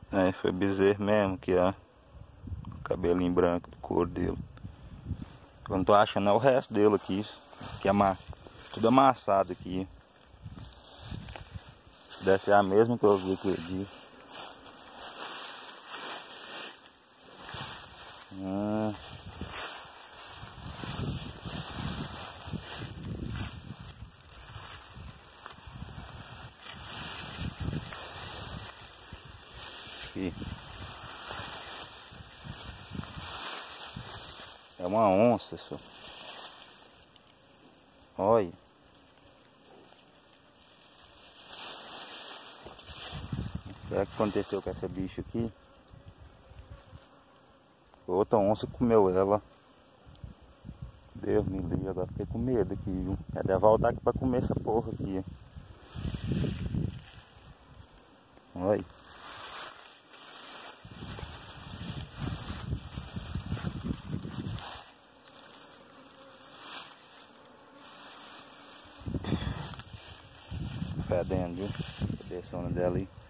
É, foi bezerro mesmo, que é o cabelinho branco do couro dele. Eu não tô achando é o resto dele aqui, que é tudo amassado aqui. Deve ser a mesma que eu vi aquele dia. Aqui. É uma onça, só. Olha. Será que aconteceu com essa bicha aqui? Outra onça comeu ela. Deus me livre, agora fiquei com medo aqui, viu? Ela voltar aqui pra comer essa porra aqui. Olha. Fedendo, viu? A direção dela aí.